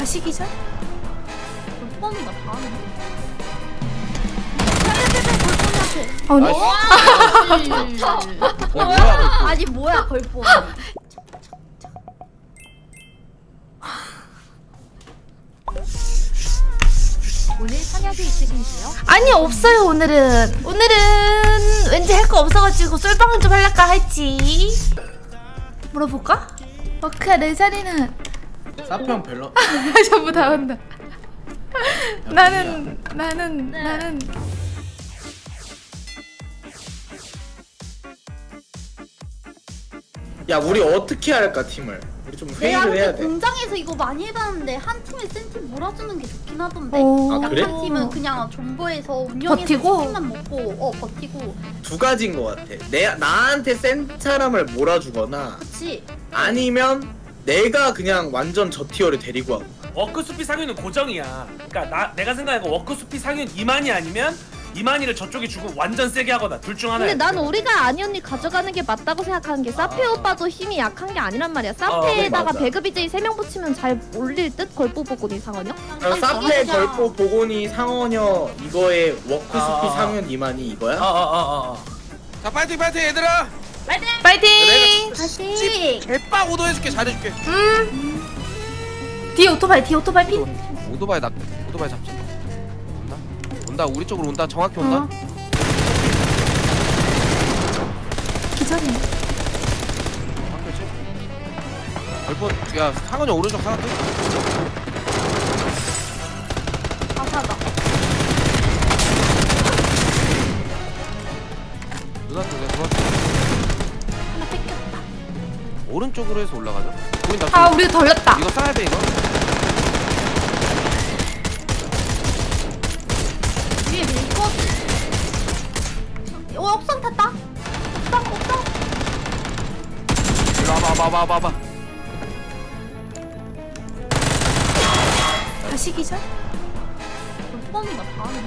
다시 기절? 골pom이가 다 하네. 아니? 아니 뭐야 걸pom. 오늘 선약이 있으신지요? 아니 없어요. 오늘은 왠지 할 거 없어가지고 쏠방을 좀 할까 했지. 물어볼까? 그야 내 자리는 사평 별로. 전부 다 온다. 나는 야 우리 어떻게 할까 팀을? 우리 좀 내가 회의를 해야 근데 돼. 공장에서 이거 많이 해봤는데 한 팀에 센 팀 몰아주는 게 좋긴 하던데. 오. 아, 그래? 약한 팀은 그냥 정보에서 운영해서 버티고? 치킨만 먹고 버티고. 두 가지인 것 같아. 나한테 센 사람을 몰아주거나 그치? 아니면 내가 그냥 완전 저 티어를 데리고 하고. 워크수피 상윤은 고정이야. 그러니까 내가 생각하는 워크수피 상윤 이만희 아니면 이만희를 저쪽에 주고 완전 세게 하거나 둘 중 하나야. 근데 난 우리가 아니 언니 가져가는 게 맞다고 생각하는 게 사페 오빠도 힘이 약한 게 아니란 말이야. 사페에다가 맞아. 배그 BJ 3명 붙이면 잘 올릴 듯? 걸보 보고 이상하냐? 사페 걸포 보고니 상어녀 이거에 워크스피 상윤 이만희 이거야? 자 파이팅 파이팅 얘들아. 파이팅! 다시. 개빡 오도해줄게 잘해줄게. 뒤에 오토바이 핀? 오토바이 잡자. 온다 우리 쪽으로 온다. 정확히 온다. 기절이네. 걸보 야 상은이 오른쪽 하나 더. 아사다. 누나 쪽에 들어왔어. 하나 뺏겼다. 오른쪽으로 해서 올라가자. 보인다. 아 우리 덜렸다. 이거 쏴야 돼 이거. 위에 밀거지. 옥상 탔다. 옥상. 일로 와봐. 다시 기절? 골pom이가 다 하네.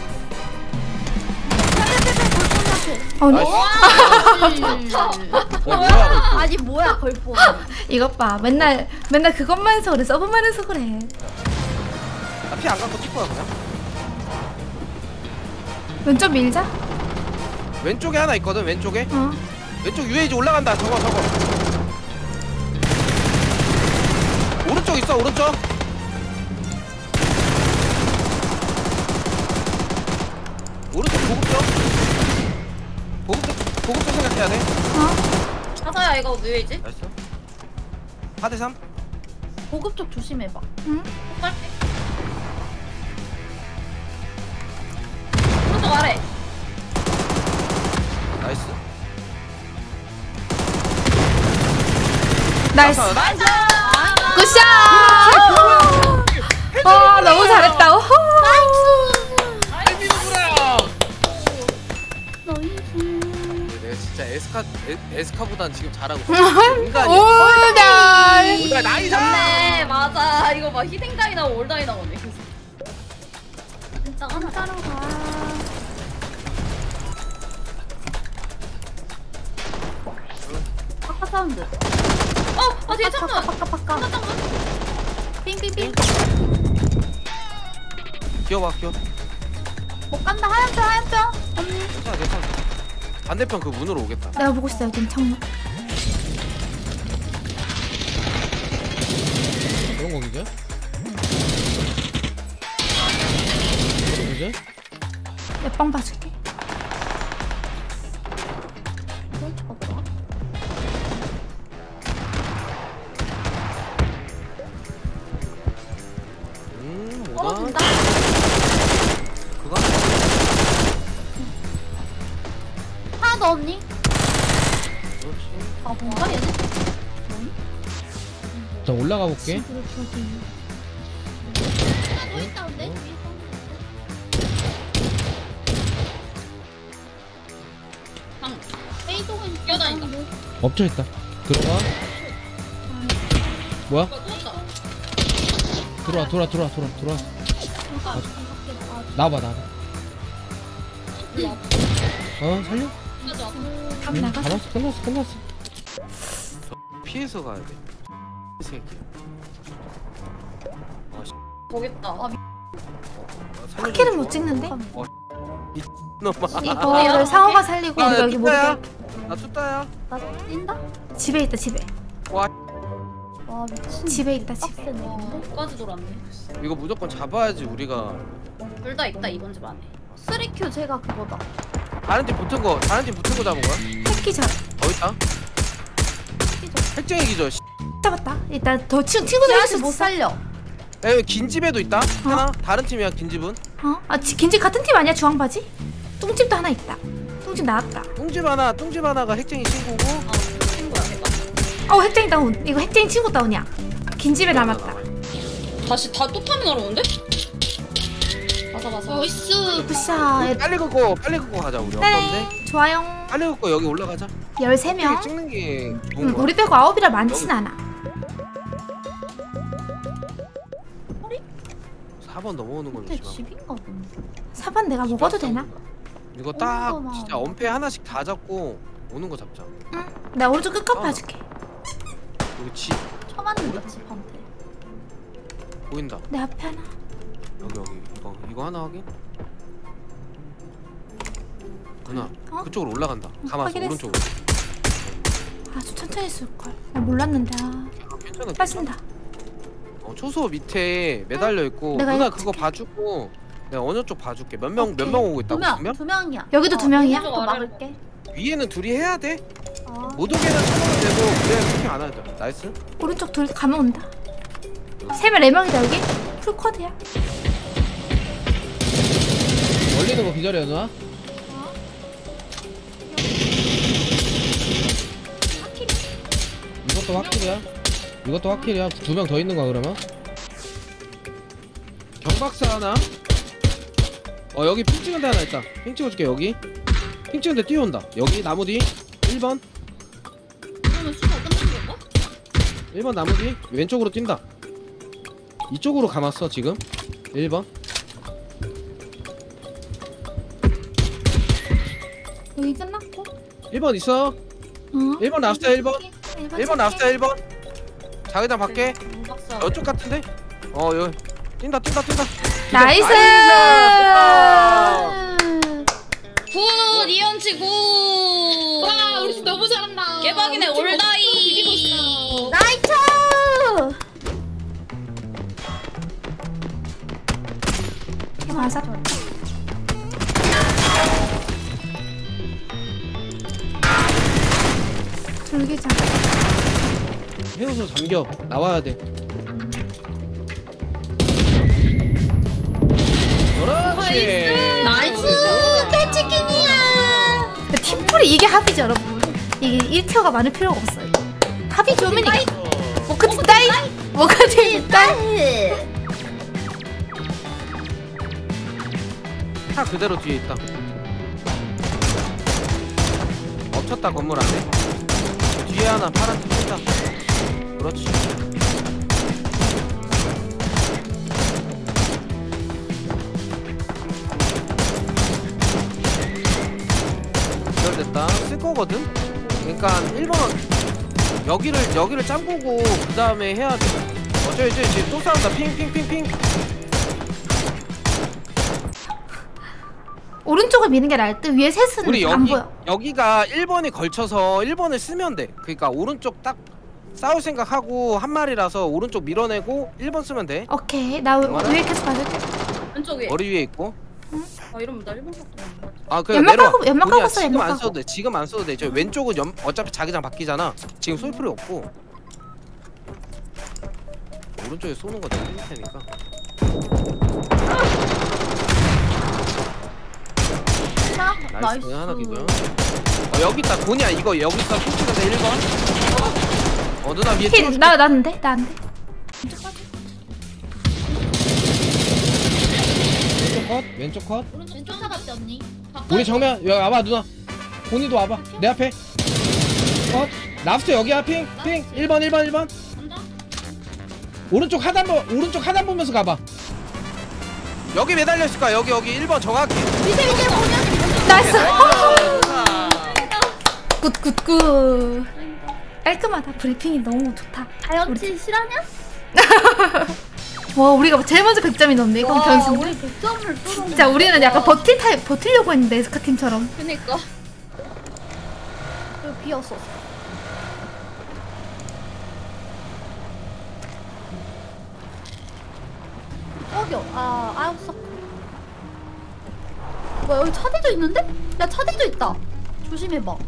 아니? 아니 뭐야 걸pom. 이것 봐. 맨날 그것만 해서 그래. 서브만 해서 그래. 피 안 갖고 뛸 거야 그냥. 왼쪽 밀자. 왼쪽에 하나 있거든. 왼쪽에. 왼쪽 UAG 올라간다. 저거. 오른쪽 있어. 오른쪽 보급쪽 생각해야 돼. 사사야 이거 왜이지? 알았어. 4대3. 보급 쪽 조심해봐. 응? 빨리. 오른쪽 아래. 나이스. 나이스. 나이스. 굿샷! 와 너무 잘했다. 오호. 내가 진짜 에스카보단 지금 잘하고 있어. 인간이야. 오다. 우리가 나이잖아. 네 맞아. 이거 막 희생당이 나오고 올당이 나오네. 진짜 한자로 가. 파카 사운드. 뒤에 창문. 파카. 창문. 빙빙빙. 귀여워. 못 간다. 하얀 뼈. 언니. 괜찮아. 반대편 그 문으로 오겠다. 내가 보고 있어요. 지금 창문. 그런 거 기자? 기자? 내 빵 봐줄게. 뭐다? 그거? 하나 더 언니. 그렇지. 뭔가 얘네. 자 올라가 볼게. 하나 더 있다 근데. A동은 뛰어다닌다. 엎쳐 있다. 들어가. 뭐야? 들어와. 나와봐. 살려? 각 나가서. 끝났어. 피해서 가야 돼. 새끼. 거겠다. 아, 파키는 못 찍는데? 놈아. 이거 상어가 살리고 우리가 여기 못 뚜따야. 게 나 뚜따야. 나 뛴다? 집에 있다 집에. 와 미친. 집에 있다 집에. 빡세네. 끝까지 돌았네. 이거 무조건 잡아야지 우리가. 둘 다 있다 이번 집 안에. 3Q 제가 그거다. 다른 팀 붙은 거 잡은 거야? 새끼 있다. 핵쟁이 기절. 잡았다. 일단 더 친구들 얘한테 못 살려. 여기 긴 집에도 있다. 하나. 다른 팀이야 긴 집은. 어? 아 긴집 같은 팀 아니야 주황 바지? 뚱집도 하나 있다. 뚱집 나왔다. 뚱집 하나가 핵쟁이 친구고. 친구야 내가. 핵쟁이 다운. 이거 핵쟁이 친구 다운이야. 긴집에 남았다. 다시 다 또 타미널 오는데? 가자. 나이스. 굿샷. 빨리 긋고 가자 우리. 어떤데? 네. 좋아요. 빨리 긋고 여기 올라가자. 13명. 찍는 게 좋은 거야. 우리 빼고 9이라 많진 않아. 4번 넘어오는 건 근데 조심하고. 집인가 본데. 4번 내가 먹어도 되나? 이거 딱 오는 거만. 진짜 엄폐 하나씩 다 잡고 오는 거 잡자. 응. 나 오른쪽 끝까지 봐줄게. 여기 집 처음 왔는데 집한테. 보인다. 내 앞에 하나. 여기 이거 하나 확인. 누나 어? 그쪽으로 올라간다. 가만있어. 확인했어. 오른쪽으로. 아, 좀 천천히 쓸걸. 나 몰랐는데. 아. 괜찮아. 빠진다. 초소 밑에 매달려 있고 내가 누나 이거 그거 봐주고 내가 어느 쪽 봐줄게. 몇 명 오케이. 오고 있다고? 두 명? 두 명이야. 여기도 두 명이야? 또 막을게. 위에는 둘이 해야 돼. 아. 못 오게는 참아도 되고 그래 그렇게 안 하죠. 나이스. 오른쪽 둘 가면 온다. 3명 4명이다 여기. 풀코드야. 멀리는 거 기다려 누나. 이것도 확킬이야. 이것도 확킬이야. 2명 더 있는 거야 그러면? 경박사 하나. 여기 핑 찍은 데 하나 있다. 핑 찍어줄게 여기. 핑 찍은 데 뛰어온다. 여기 나무 뒤 1번. 그러면 수가 끝난 건가? 1번 나무 뒤 왼쪽으로 뛴다. 이쪽으로 감았어 지금. 1번. 여기 끝났고. 1번 있어. 1번 나왔어 1번. 1번 나왔어 1번. 자기장 밖에. 이쪽 같은데? 여기 뛴다. 나이스! 굿 이현치 굿. 와 우리 너무 잘한다. 개박이네 올다이. 나이스! 맞아. 졸기장. 해우소 잠겨. 나와야 돼. 그렇지. 나이스. 팀플이 이게 합이죠 여러분. 이게 1티어가 많을 필요가 없어요. 합이 좋으면 이게 워크팀 따이! 워크팀 따이! 차 그대로 뒤에 있다. 엎쳤다 건물 안에. 뒤에 하나 파란 팀 뛴다. 그렇지. 연결됐다. 쓸 거거든. 그러니까 1번 여기를 짬보고 그 다음에 해야 돼. 저기 또 싸운다. 핑. 오른쪽을 미는 게 나을 듯. 위에 셋은 우리 안 보여. 여기가 1번이 걸쳐서 1번을 쓰면 돼. 그러니까 오른쪽 딱 싸울 생각하고 한 마리라서 오른쪽 밀어내고 1번 쓰면 돼. 오케이. 나 위에 계속 봐줄게. 왼쪽 위에. 머리 위에 있고. 아 이러면 나 1번 갖고 왔는데. 아 그래 연막 내려와. 까고, 연막 돈이야, 까고 써, 지금 연막 안 까고. 써도 돼. 지금 안 써도 돼. 저 왼쪽은 어차피 자기장 바뀌잖아. 지금 쏠 필요 없고. 오른쪽에 쏘는 거 내가 할 테니까. 나이스. 하나 기고요. 여기 있다. 돈이야. 이거 여기 있다. 핑치는데 1번. 누나 위에 힐, 나는데? 나는데? 왼쪽 컷. 왼쪽 잡았지 언니. 우리 정면 여기 와봐 누나. 본이도 와봐. 내 앞에. 컷. 랍스터 여기야 핑. 1번. 오른쪽 하단 보면서 가봐. 여기 매달려 있을 거야. 여기 1번 정확히. 나이스! 굿. 깔끔하다. 브리핑이 너무 좋다. 다이어트 실하냐? 와 우리가 제일 먼저 100점이 넘네. 이건 변수인데. 우리 100점을 또 진짜 우리는 약간 버틸려고 했는데 에스카 팀처럼. 그니까. 여기 비었어. 저기요. 아웃서클. 뭐야 여기 차대도 있는데? 야 차대도 있다. 조심해봐.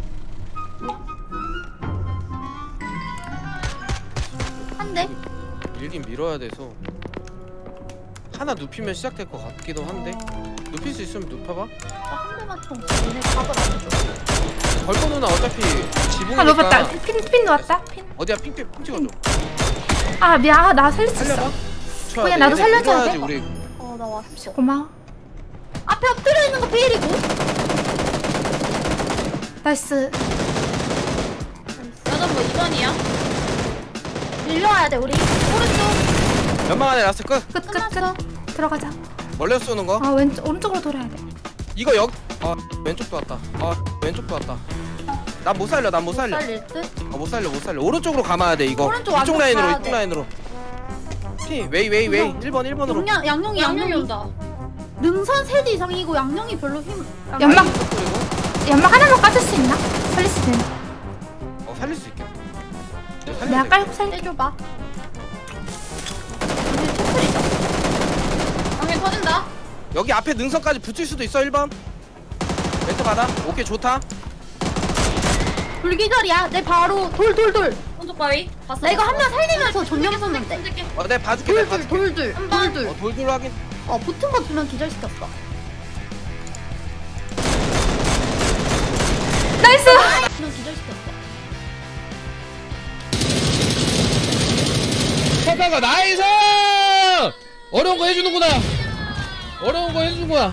한 대. 밀긴 밀어야 돼서 하나 눕히면 시작될 것 같기도 한데 눕힐 수 있으면 눕혀봐. 한 대만 총. 얘네 각을 안 줘. 걸거 누나 어차피 지붕이니까. 아 높았다. 핀 놓았다. 핀. 어디야 핑 찍어줘. 아 미안. 아, 나 살릴 수 살려봐. 있어. 쳐야 그냥 돼. 나도 얘네 살려줘야 밀어야지, 돼. 우리. 나 왔어. 고마워. 앞에 엎드려 있는 거 비일이고. 나이스. 여자 뭐 2번이야? 밀려와야 돼 우리. 오른쪽. 연막 안에 라스 끝. 끝. 끝났어. 들어가자. 멀리서 쏘는 거. 아 오른쪽으로 돌아야 돼. 이거 왼쪽도 왔다. 왼쪽도 왔다. 난 못 살려. 난 못 살려. 살릴 듯? 못 살려. 못 살려. 오른쪽으로 감아야 돼 이거. 오른쪽 이쪽 완전 라인으로 가야 이쪽 돼. 라인으로. 웨이 1번으로. 양용이 온다. 능선 3대 이상이고 양용이 별로 힘. 연막 그리고 연막 하나만 까줄 수 있나? 살릴 수 있나? 살릴 수 있게. 내가 깔고 살게. 떼줘봐. 이제 초콜이다. 양용 터진다. 여기 앞에 능선까지 붙일 수도 있어 1번. 멘트 받아. 오케이 좋다. 불기절이야. 내 바로 돌. 오른쪽 바위. 봤어. 나 이거 한 명 살리면서 전력 쏘면 돼. 내가 봐줄게. 내가 봐줄게. 돌. 돌돌 확인. 붙은 거 2명 기절시켰어. 나이스. 2명 기절시켰어. 카카가 나이스! 어려운 거 해주는구나. 어려운 거 해주는 거야.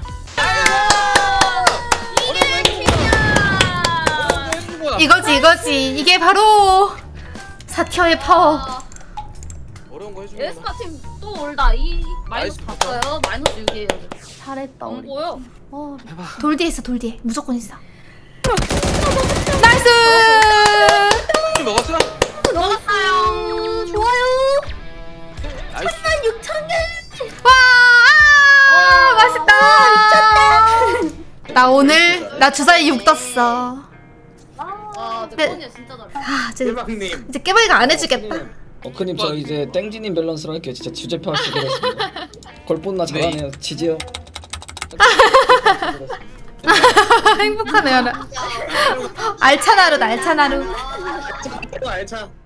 이거지. 이게 바로 사티어의 파워. 어려운 거 해주는 거야. 에스카 팀 또 올다. 이 마이너스 나이스. 봤어요. 마이너스 6이에요. 잘했다 안 우리. 보여. 돌 뒤에 있어. 돌 뒤에 무조건 있어. 나이스. 먹었어? 먹었어요. 좋아요. 나이스. 6,000개. 와 맛있다. 나 오늘 나 주사위 6 떴어. 내 네. 폰이야 진짜 잘해. 아 이제 대박님. 깨박이가 안 해주겠다. 어크님 저 이제 땡지님 밸런스로 할게요. 진짜 주제표 할수 있겠습니다. 걸본나 잘하네요. 지지요. 행복하네요. 알찬 하루다. 알찬 하루. 알차.